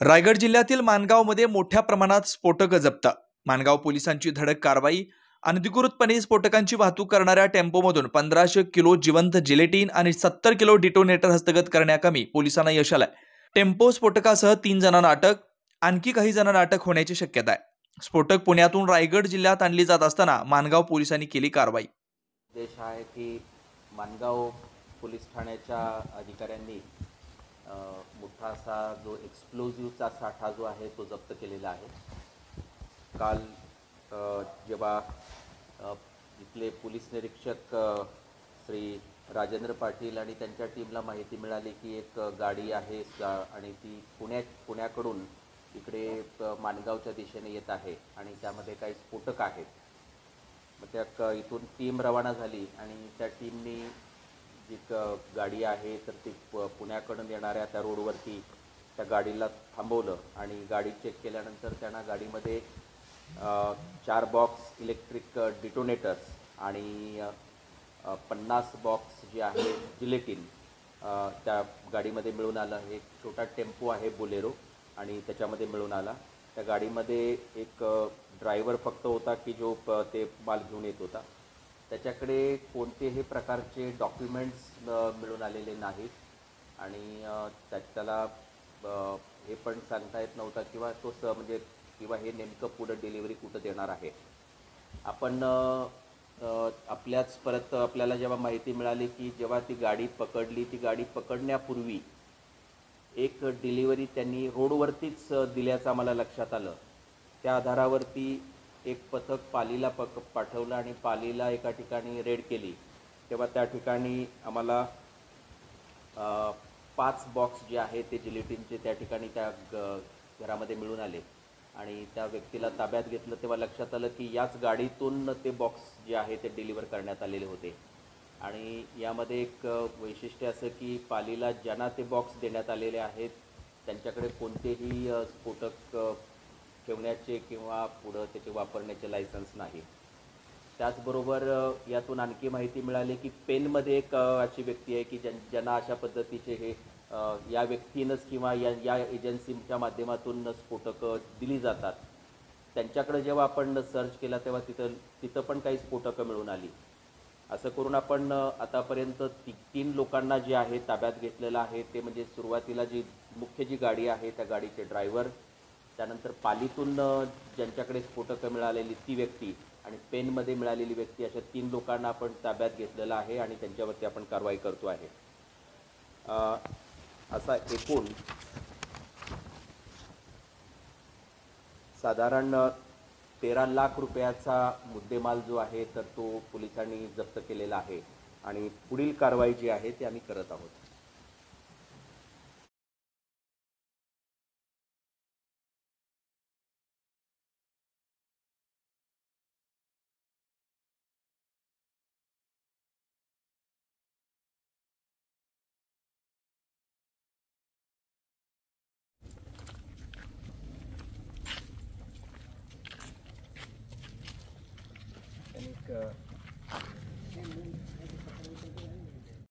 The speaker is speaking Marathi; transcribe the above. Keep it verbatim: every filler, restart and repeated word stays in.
रायगड जिल्ह्यातील माणगावमध्ये मोठ्या प्रमाणात स्फोटक जप्त. माणगाव पोलिसांची धडक कारवाई. अनधिकृतपणे स्फोटकांची वाहतूक करणाऱ्या टेम्पोमधून पंधराशे किलो जिवंत जिलेटिन आणि सत्तर किलो डिटोनेटर हस्तगत करण्याकामी पोलिसांना यश आलंय. टेम्पो स्फोटकासह तीन जणांना अटक, आणखी काही जणांना अटक होण्याची शक्यता आहे. स्फोटक पुण्यातून रायगड जिल्ह्यात आणली जात असताना माणगाव पोलिसांनी केली कारवाई. देश आहे की माणगाव पोलीस ठाण्याच्या अधिकाऱ्यांनी मोठा असा जो एक्सप्लोजिव्हचा साठा जो आहे तो जप्त केलेला आहे. काल जेव्हा इथले पोलीस निरीक्षक श्री राजेंद्र पाटील आणि त्यांच्या टीमला माहिती मिळाली की एक गाडी आहे आणि ती पुण्या पुण्याकडून इकडे माणगावच्या दिशेने येत आहे आणि त्यामध्ये काही स्फोटक आहेत. मग त्या इथून टीम रवाना झाली आणि त्या टीमनी जी गाडी आहे तर ती पुण्याकडून येणाऱ्या त्या रोडवरती त्या गाडीला थांबवलं आणि गाडी चेक केल्यानंतर त्यांना गाडीमध्ये चार बॉक्स इलेक्ट्रिक डिटोनेटर्स आणि पन्नास बॉक्स जे आहे जिलेटिन त्या गाडीमध्ये मिळून आलं. एक छोटा टेम्पो आहे बोलेरो आणि त्याच्यामध्ये मिळून आला. त्या गाडीमध्ये एक ड्रायव्हर फक्त होता की जो ते माल घेऊन येत होता. त्याच्याकडे कोणतेही प्रकारचे डॉक्युमेंट्स मिळून आलेले नाहीत आणि त्या त्याला हे पण सांगता येत नव्हता किंवा तो स म्हणजे किंवा हे नेमकं पुढं डिलिव्हरी कुठं देणार आहे. आपण आपल्याच परत आपल्याला जेव्हा माहिती मिळाली की जेव्हा ती गाडी पकडली, ती गाडी पकडण्यापूर्वी एक डिलिव्हरी त्यांनी रोडवरतीच दिल्याचं आम्हाला लक्षात आलं. त्या आधारावरती एक पथक पालीला पक पाठवलं आणि पालीला एका ठिकाणी रेड केली. तेव्हा त्या ठिकाणी आम्हाला पाच बॉक्स जे आहे ते जिलेटिनचे त्या ठिकाणी त्या घरामध्ये मिळून आले आणि त्या व्यक्तीला ताब्यात घेतलं. तेव्हा लक्षात आलं की याच गाडीतून ते बॉक्स जे आहे ते डिलिव्हर करण्यात आलेले होते. आणि यामध्ये एक वैशिष्ट्य असं की पालीला ज्यांना ते बॉक्स देण्यात आलेले आहेत त्यांच्याकडे कोणतेही स्फोटक ठेवण्याचे किंवा पुढं त्याचे वापरण्याचे लायसन्स नाही. त्याचबरोबर यातून आणखी माहिती मिळाली की पेनमध्ये एक अशी व्यक्ती आहे की ज्यां ज्यांना अशा पद्धतीचे हे या व्यक्तीनंच किंवा या या एजन्सीच्या माध्यमातून स्फोटकं दिली जातात. त्यांच्याकडे जेव्हा आपण सर्च केला तेव्हा तिथं तिथं पण काही स्फोटकं मिळून आली. असं करून आपण आतापर्यंत ती तीन लोकांना जे आहे ताब्यात घेतलेलं आहे. ते म्हणजे सुरुवातीला जी मुख्य जी गाडी आहे त्या गाडीचे ड्रायव्हर, त्यानंतर पालीतून ज्यांच्याकडे स्फोटकं मिळालेली ती व्यक्ती आणि पेनमध्ये मिळालेली व्यक्ती, अशा तीन लोकांना आपण ताब्यात घेतलेलं आहे आणि त्यांच्यावरती आपण कारवाई करतो आहे. असा एकूण साधारण तेरा लाख रुपयाचा मुद्देमाल जो आहे तर तो पोलिसांनी जप्त केलेला आहे आणि पुढील कारवाई जी आहे ती आम्ही करत आहोत. एक